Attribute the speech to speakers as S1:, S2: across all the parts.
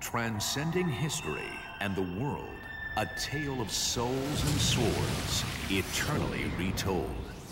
S1: Transcending history and the world, a tale of souls and swords, eternally retold.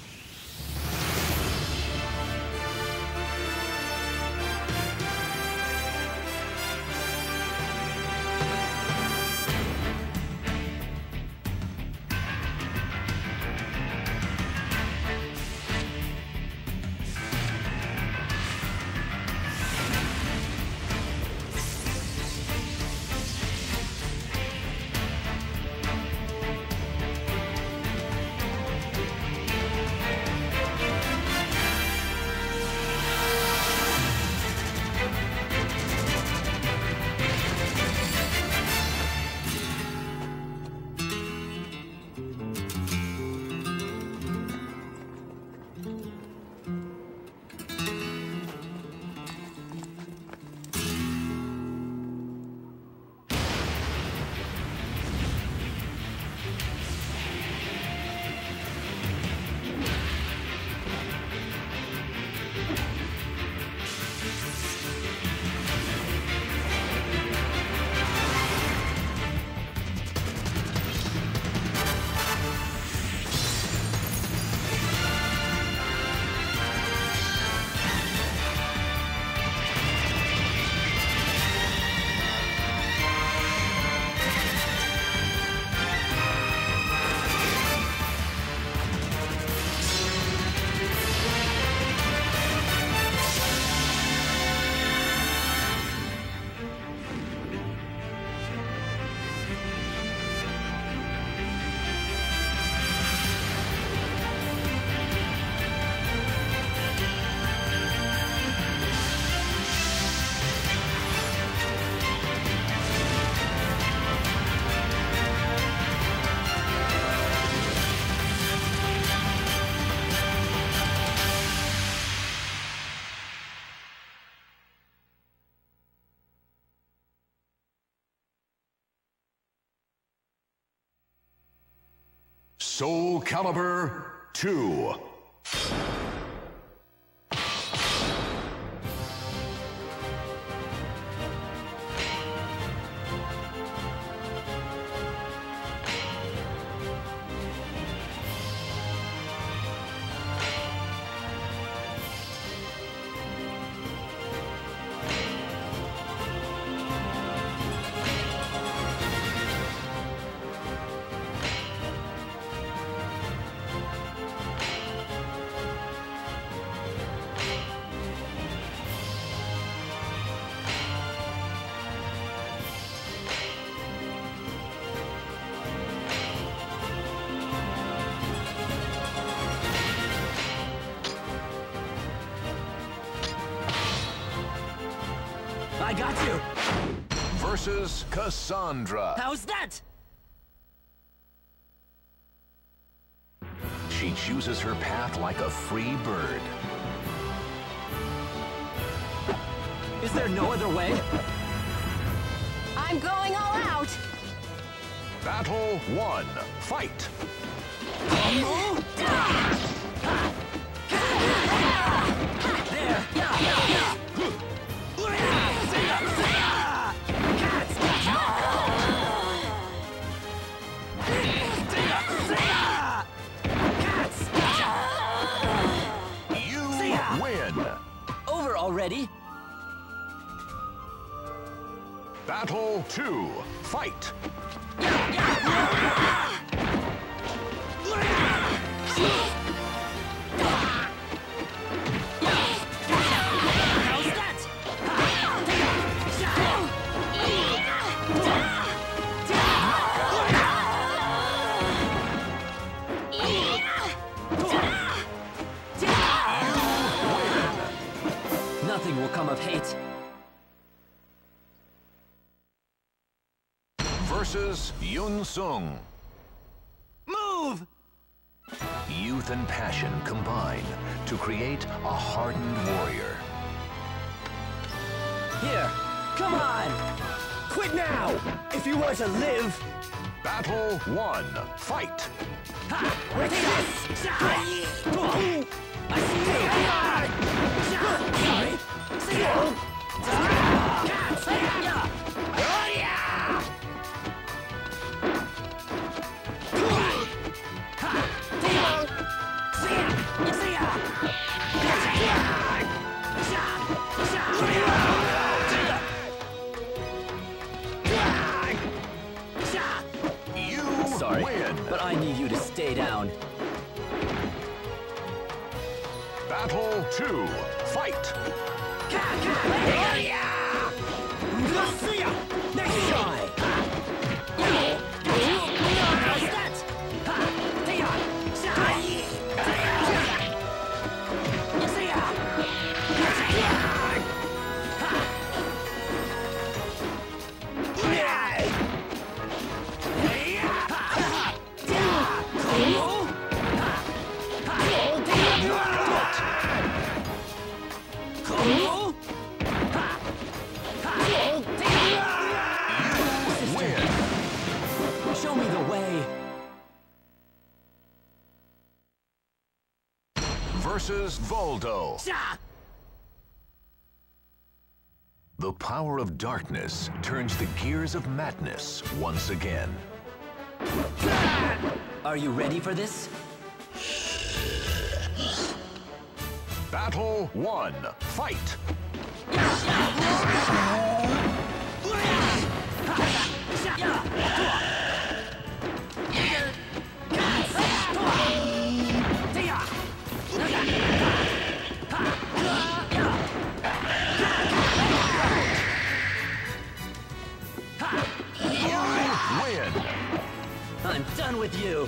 S1: Soulcalibur II.
S2: I got you!
S1: Versus Cassandra.
S2: How's that?
S1: She chooses her path like a free bird.
S2: Is there no other way?
S3: I'm going all out!
S1: Battle 1. Fight!
S2: Over already?
S1: Battle 2. Fight!
S2: Nothing will come of hate.
S1: Versus Yun Sung.
S2: Move!
S1: Youth and passion combine to create a hardened warrior.
S2: Here, come on! Quit now, if you want to live!
S1: Battle 1. Fight!
S2: Ha! What's this? I see you! Sorry!
S1: Battle 2, fight!
S2: Next try! Show me the way.
S1: Versus Voldo. The power of darkness turns the gears of madness once again.
S2: Are you ready for this?
S1: Battle 1, fight! Win!
S2: I'm done with you.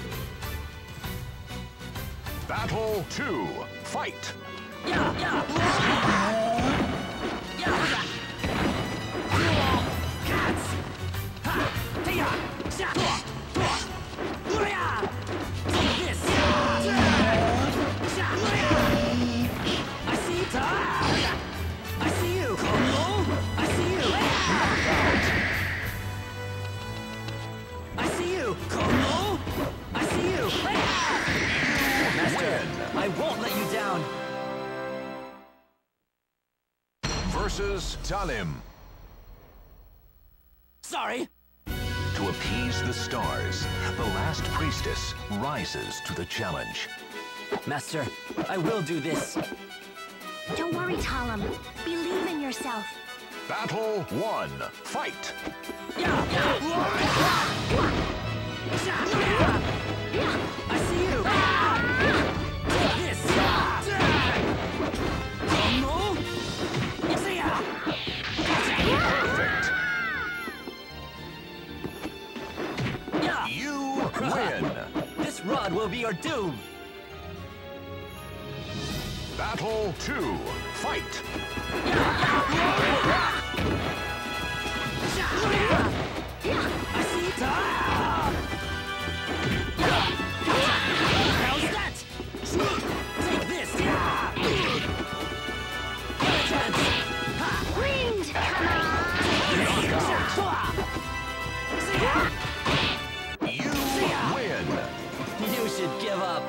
S1: Battle 2, fight!
S2: I won't let you down.
S1: Versus Talim.
S2: Sorry.
S1: To appease the stars, the last priestess rises to the challenge.
S2: Master, I will do this.
S3: Don't worry, Talim. Believe in yourself.
S1: Battle 1, fight!
S2: I see you. Take this.
S1: Perfect! You win!
S2: This rod will be your doom.
S1: Battle 2, fight!
S2: I see it. How's that? Take this.
S3: Wind, come on!
S1: You win!
S2: You should give up.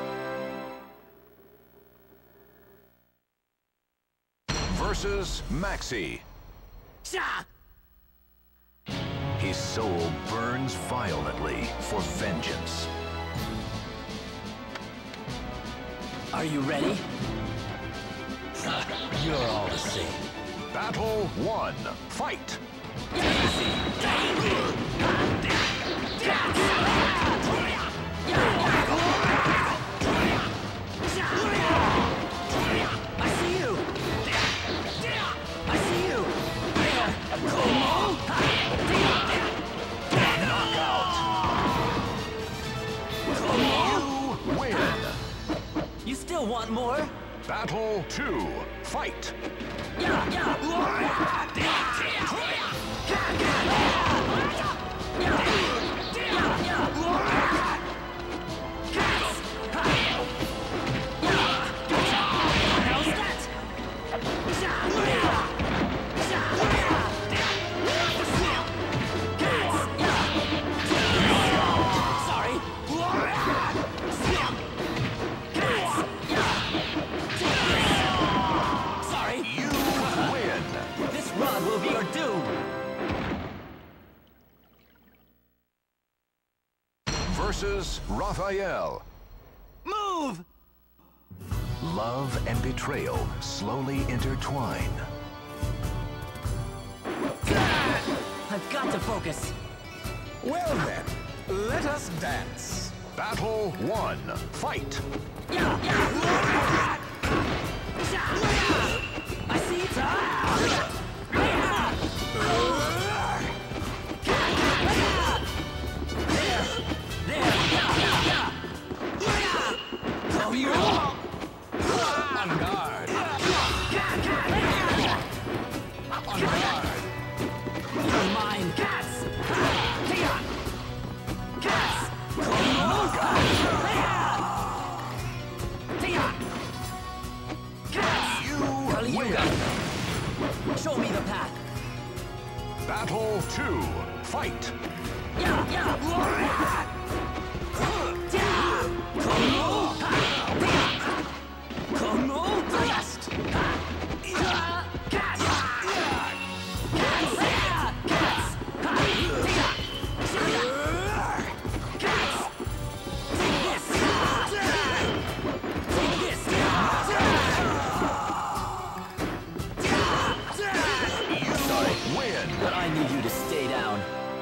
S1: Versus Maxi. His soul burns violently for vengeance.
S2: Are you ready? You're all the same.
S1: Battle 1, fight!
S2: I see you. I see you.
S1: You win!
S2: You still want more?
S1: Battle 2, fight! Versus Raphael.
S2: Move!
S1: Love and betrayal slowly intertwine.
S2: I've got to focus.
S4: Well then, let us dance.
S1: Battle 1, fight!
S2: I see it's
S4: On guard. On guard.
S2: You're mine, cats! Cats!
S1: You win.
S2: Show me the path!
S1: Battle 2. Fight.
S2: But I need you to stay down.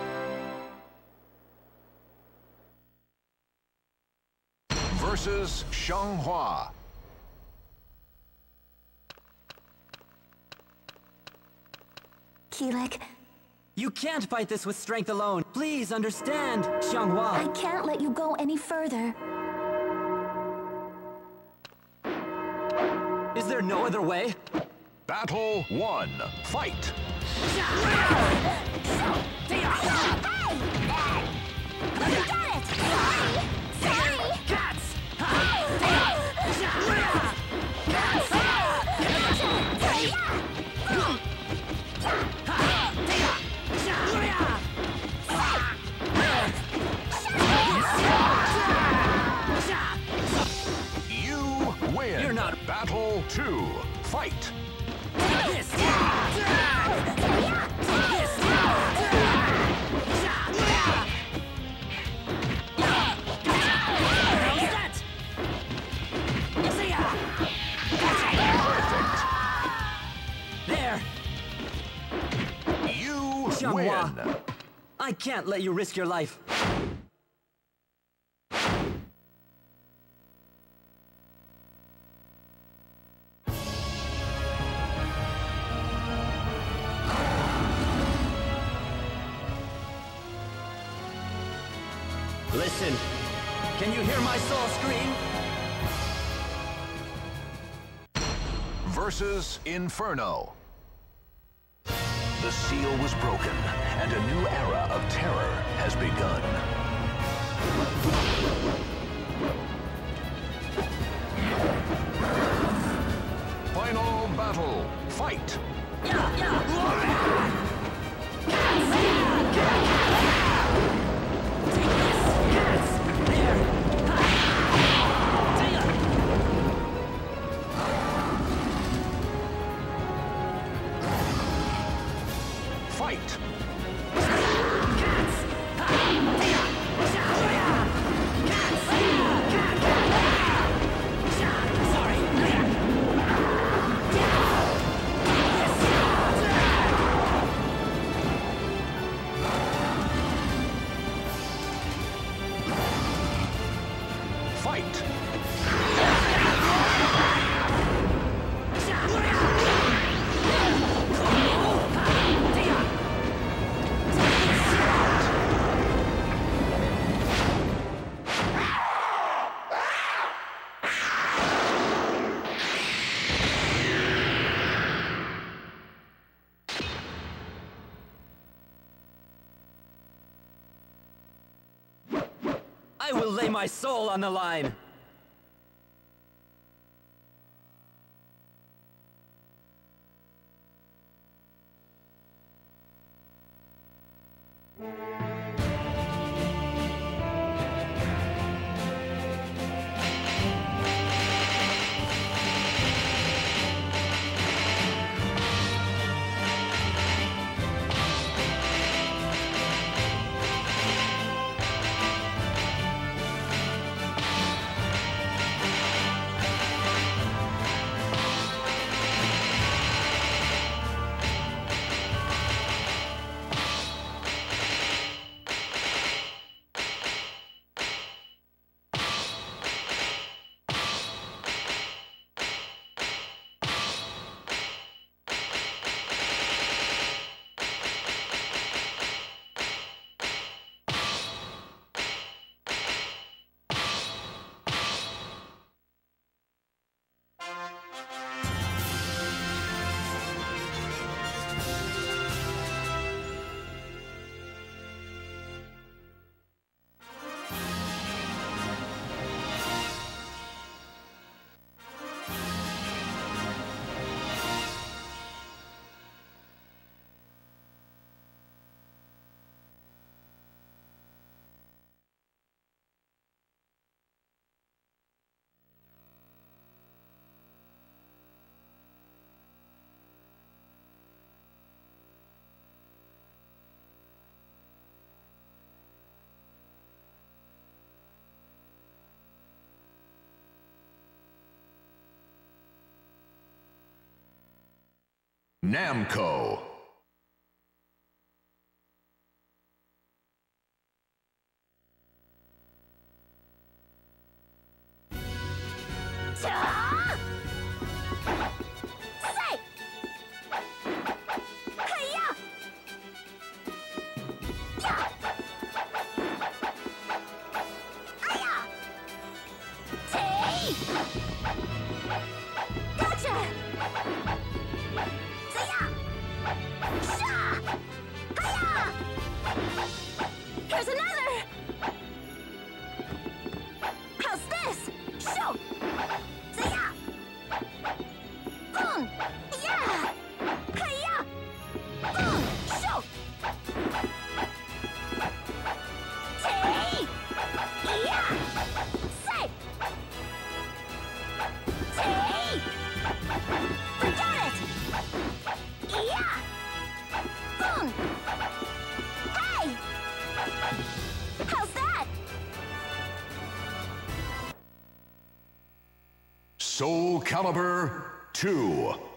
S1: Versus Shanghua.
S3: Kilik,
S2: You can't fight this with strength alone. Please understand, Xianghua.
S3: I can't let you go any further.
S2: Is there no other way?
S1: Battle 1. Fight. You win.
S2: You're not.
S1: Battle 2. Fight.
S2: There!
S1: You
S2: Xianghua,
S1: win.
S2: I can't let you risk your life. Listen, can you hear my soul scream?
S1: Versus Inferno. The seal was broken, and a new era of terror has begun. Final battle. Fight. Fight. Fight.
S2: I will lay my soul on the line.
S1: Namco.
S3: Here's another! How's this? Show! See-ya! Boom! Yeah! Hi-ya! Boom! Show! Tay! Yeah! Say! Tay! Forget it! Yeah! Boom! Hey! How's that?
S1: Soulcalibur II.